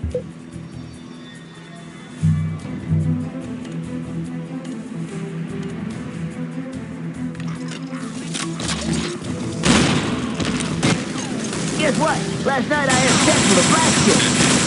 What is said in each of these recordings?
Guess what? Last night I had sex with a black chick.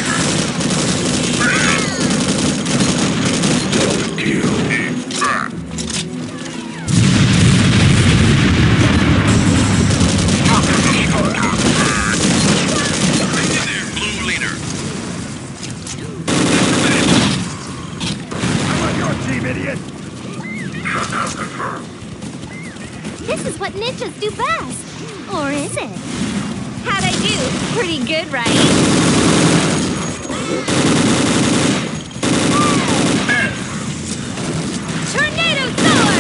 Blue leader. I'm on your team, idiot! This is what ninjas do best. Or is it? How'd I do? Pretty good, right? Tornado sword!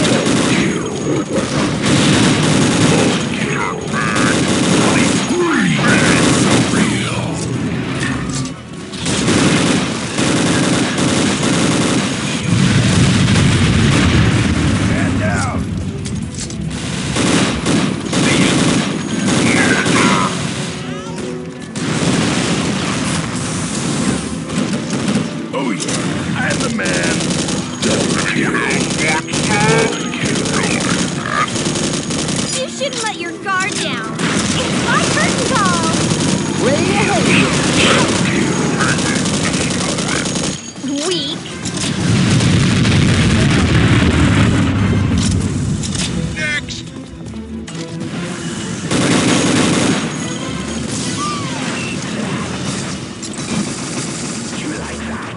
Man down! Oh yeah, I'm the man! You shouldn't let your guard down. It's my curtain call. Ready to hit. Weak. Next. You like that?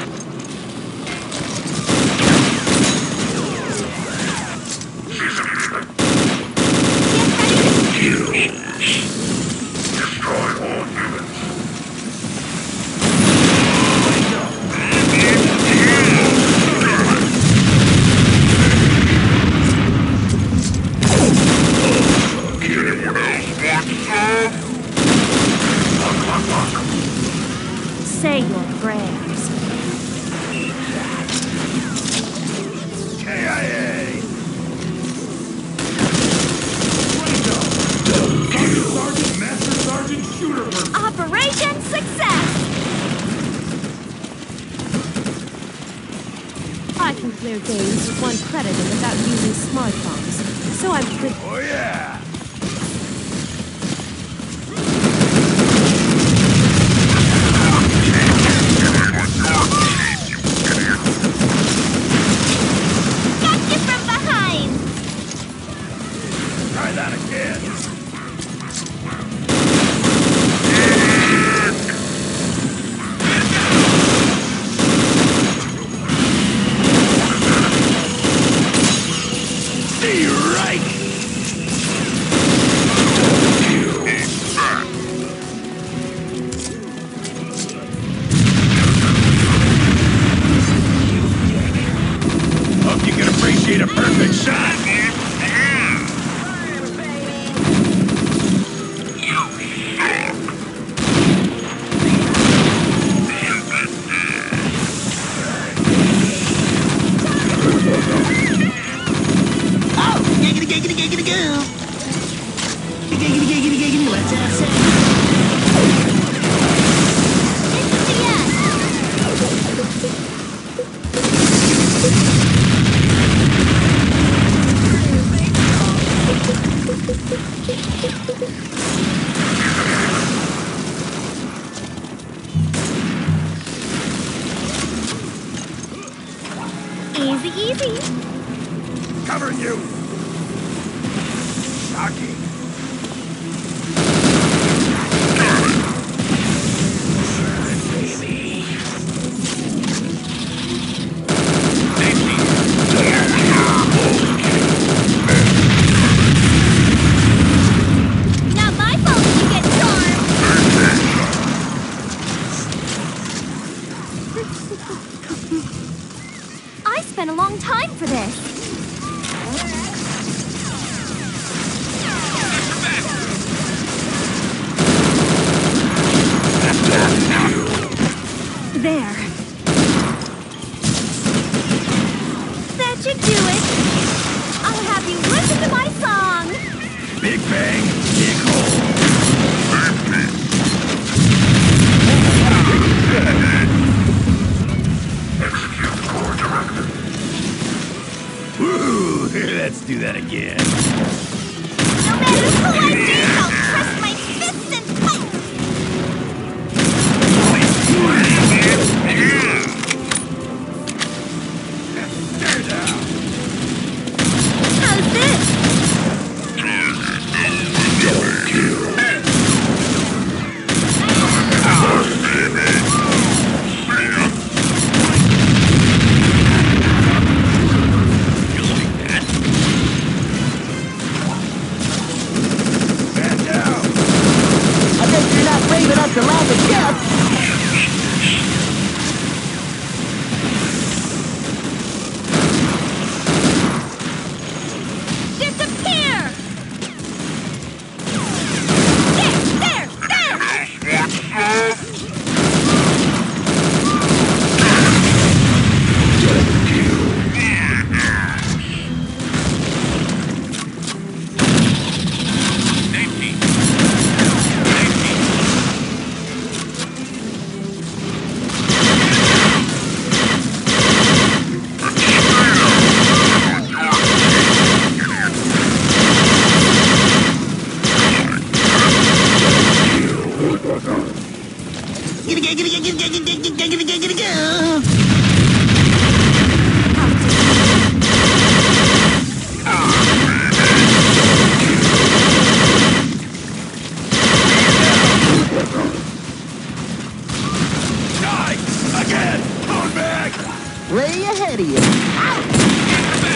Say your prayers. KIA! Sergeant, Master Sergeant, Shooter person! Operation Success! I can clear games with one predator without using smart bombs, so I'm pretty... Oh yeah! Got you from behind! Try that again! See you right! Hope you can appreciate a perfect shot! Oh, giggity, giggity, giggity, goo. Giggity, giggity, giggity, let's have sex. It's the end! Easy, easy. Covering you! Shocking! Not my fault if you get stormed. I spent a long time for this. There. That should do it. I'll have you listen to my song. Big bang, big hole! do that again. No matter who I face, I'll press my fists and fight! Stay down. How's this? Man down. I bet you're not brave enough to laugh at death. Disappear! There! Safety. Die! Again! Going back! Way ahead of you.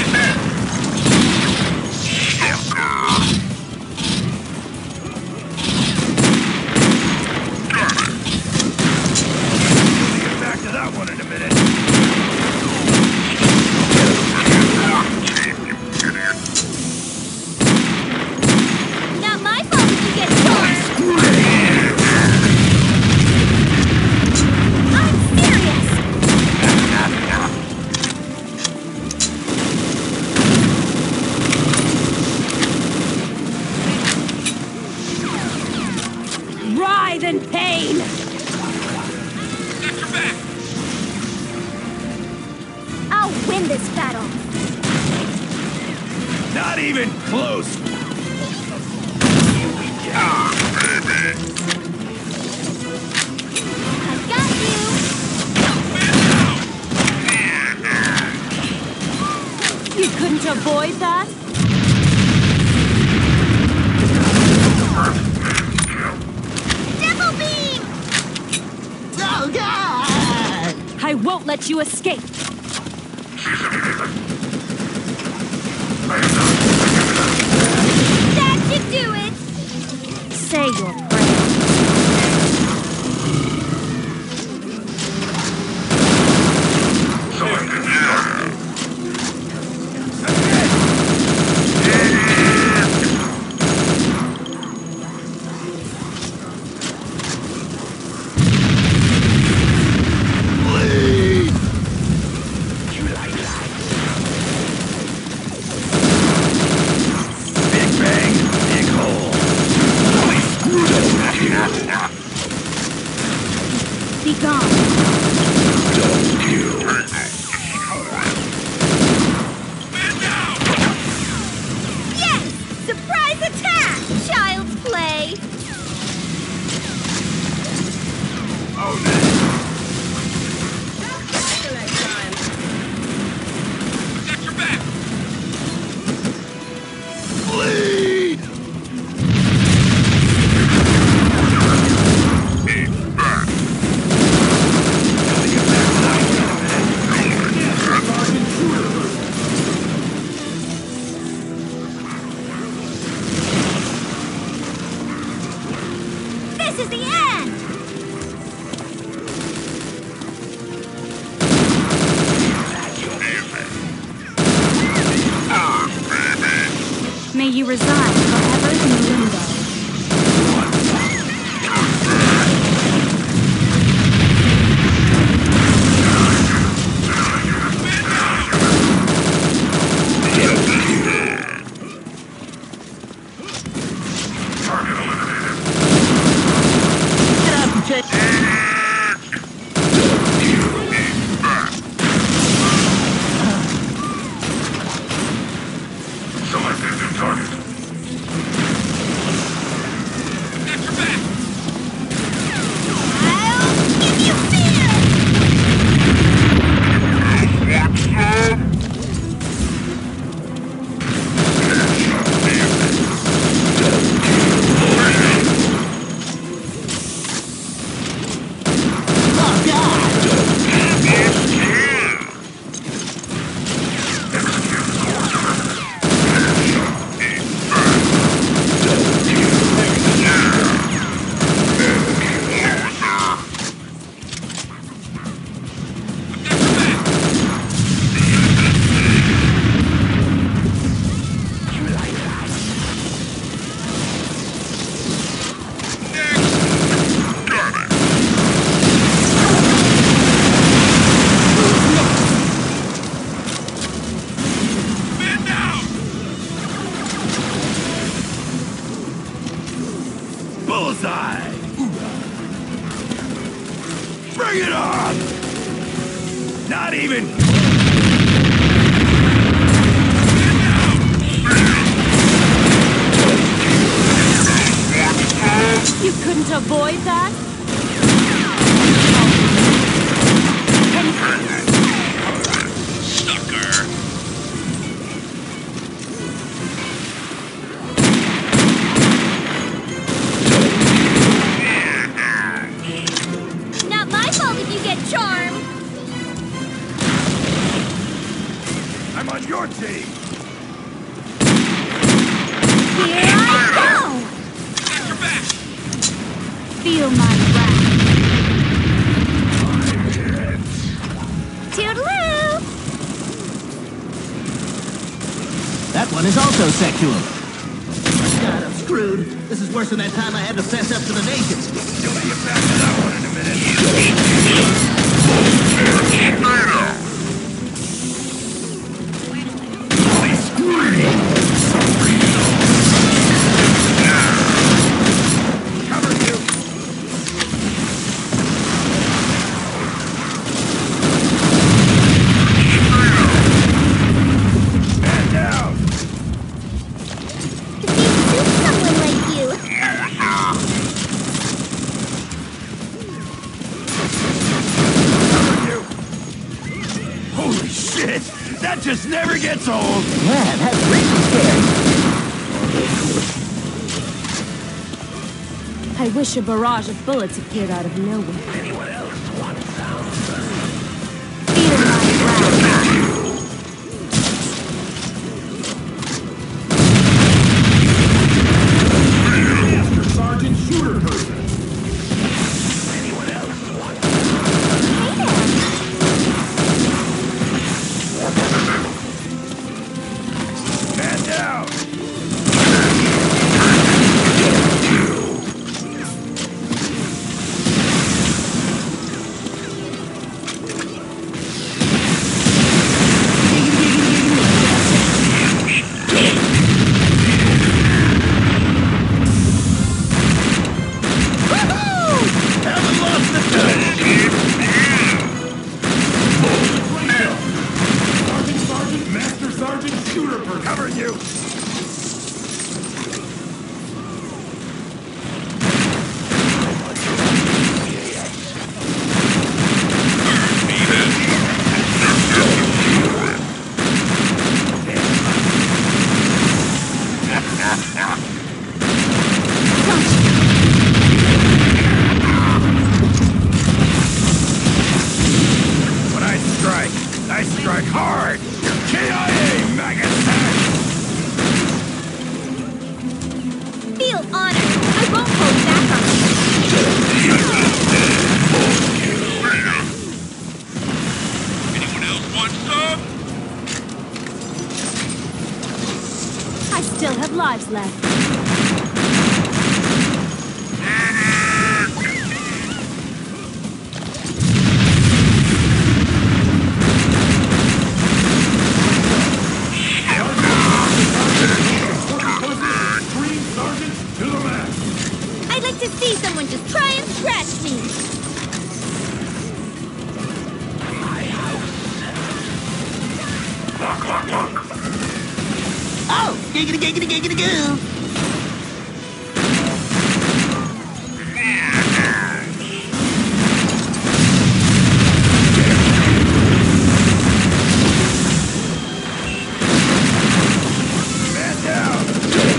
We'll get back to that one in a minute. Not my fault if you get torn! I'm serious! Writhe in pain! Got your back. I'll win this battle! Not even close. I got you! You couldn't avoid that? Devil beam! Oh, God! I won't let you escape! That should do it! Say your prayers. Big bang, big hole. Be gone. Yes! Surprise attack! Child's play! Oh, man. Got your back. Bleed! This is the end! May you reside forever in limbo. Get out and check. Bring it on! Not even... You couldn't avoid that? Sucker. Not my fault if you get charmed. I'm on your team! Here I go! Got your back. Feel my wrath. Toodaloo! That one is also sexual. God, I'm screwed. This is worse than that time I had to fess up to the natives. You'll be back to that one in a minute. Cover you! Man down! If you suit someone like you. Cover you! Holy shit! That just never gets old! Yeah, that's really scary. I wish a barrage of bullets appeared out of nowhere. Anyone else want some? Feel my wrath. Master Sergeant Shooter person! Anyone else want Man down! Haven't lost the touch! Sergeant, Master Sergeant Shooter person! Covering you! When I strike hard! KIA, maggot sack! Feel honored. I won't hold back on Anyone else want some? I still have lives left. Green Sergeant to the left! I'd like to see someone just try and scratch me. Oh, giggity, giggity, giggity, goo. Man down!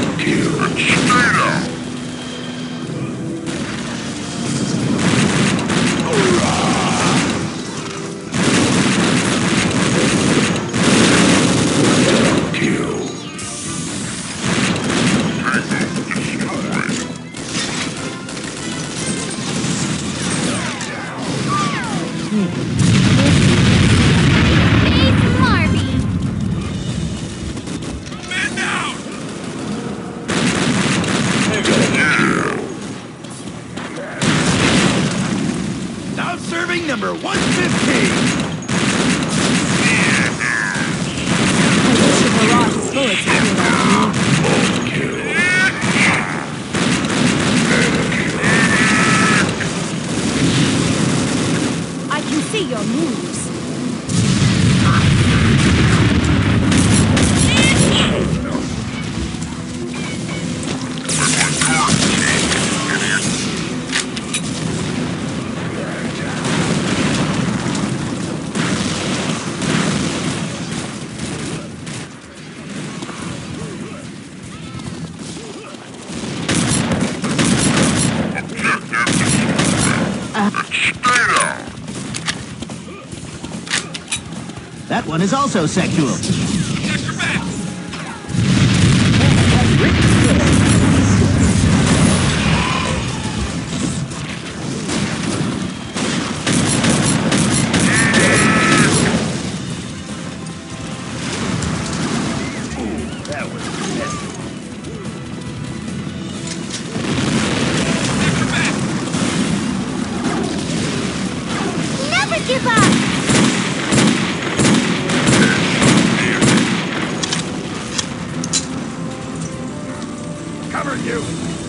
It's Marby. Man down. Now serving number 115! I wish a barrage of bullets appeared out of nowhere. your moves. That one is also sexual. Got your back. That was messy. Got your back. Never give up! Cover you.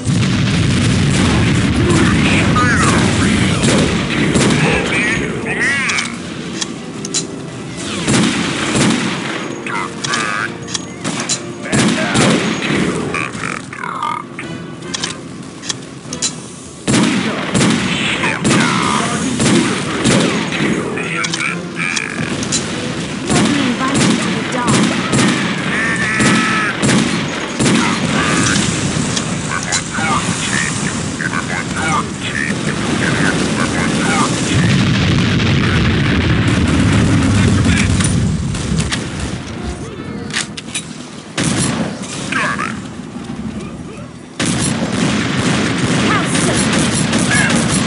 Man down. Let me invite you to the dog. How so?